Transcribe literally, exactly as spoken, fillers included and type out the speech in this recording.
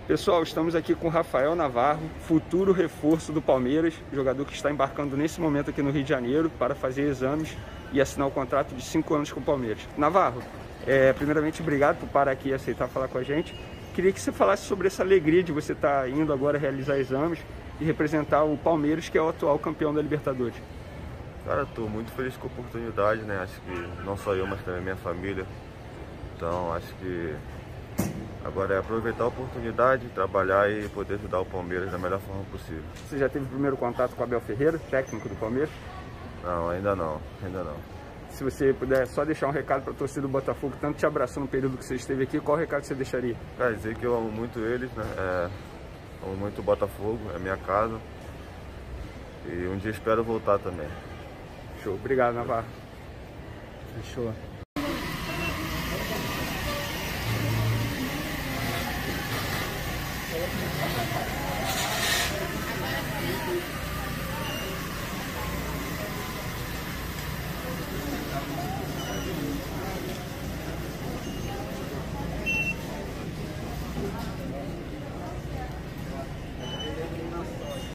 Pessoal, estamos aqui com o Rafael Navarro, futuro reforço do Palmeiras, jogador que está embarcando nesse momento aqui no Rio de Janeiro para fazer exames e assinar o contrato de cinco anos com o Palmeiras. Navarro, é, primeiramente, obrigado por parar aqui e aceitar falar com a gente. Queria que você falasse sobre essa alegria de você estar indo agora realizar exames e representar o Palmeiras, que é o atual campeão da Libertadores. Cara, estou muito feliz com a oportunidade, né? Acho que não só eu, mas também minha família. Então, acho que agora é aproveitar a oportunidade, trabalhar e poder ajudar o Palmeiras da melhor forma possível. Você já teve o primeiro contato com o Abel Ferreira, técnico do Palmeiras? Não, ainda não, ainda não. Se você puder só deixar um recado para a torcida do Botafogo, tanto te abraçou no período que você esteve aqui, qual recado você deixaria? Cara, dizer que eu amo muito eles, né? É, amo muito o Botafogo, é minha casa. E um dia espero voltar também. Show, obrigado, Navarro. Fechou. Thank you.